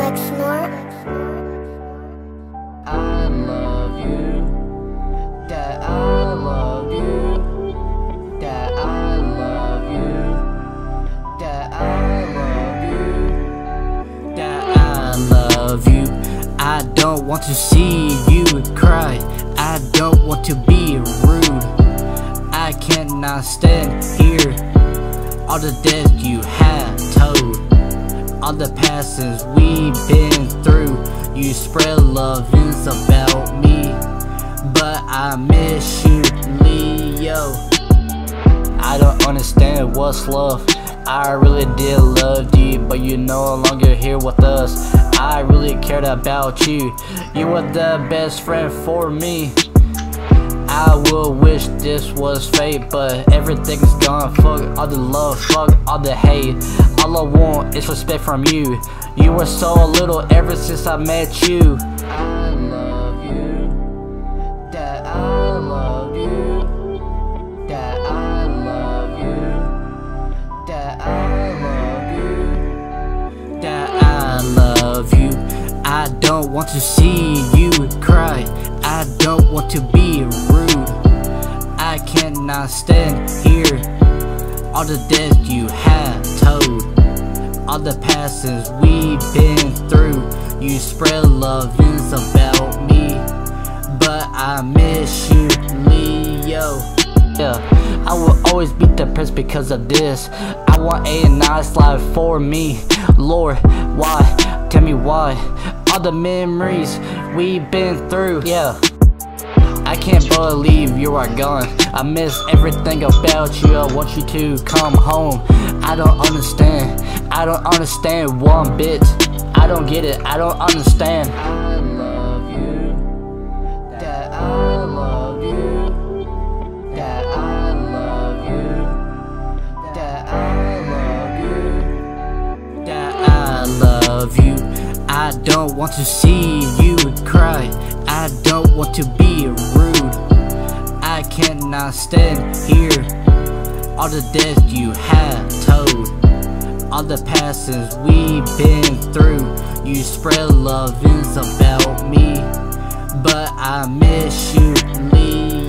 Exnor. I love you, that I love you, that I love you, that I love you, that I love you. I don't want to see you cry, I don't want to be rude. I cannot stand here, all the death you have told, all the passions we've been through. You spread lovings about me, but I miss you, Leo. I don't understand what's love. I really did love you, but you're no longer here with us. I really cared about you, you were the best friend for me. I will wish this was fate, but everything's gone. Fuck all the love, fuck all the hate. All I want is respect from you. You were so little ever since I met you. I love you, that I love you, that I love you, that I love you, that I love you. I don't want to see you cry, I don't want to be rude. I cannot stand here, all the death you have told, all the passions we've been through. You spread lovings about me, but I miss you, Leo. Yeah, I will always be depressed because of this. I want a nice life for me. Lord, why? Tell me why. All the memories we've been through, yeah. I can't believe you are gone. I miss everything about you. I want you to come home. I don't understand. I don't understand one bit. I don't get it. I don't understand. I love you, that I love you, that I love you, that I love you, that I love you. I don't want to see you cry, I don't want to be rude. I cannot stand here, all the death you have told, all the passions we've been through. You spread lovings about me, but I miss you, Leo.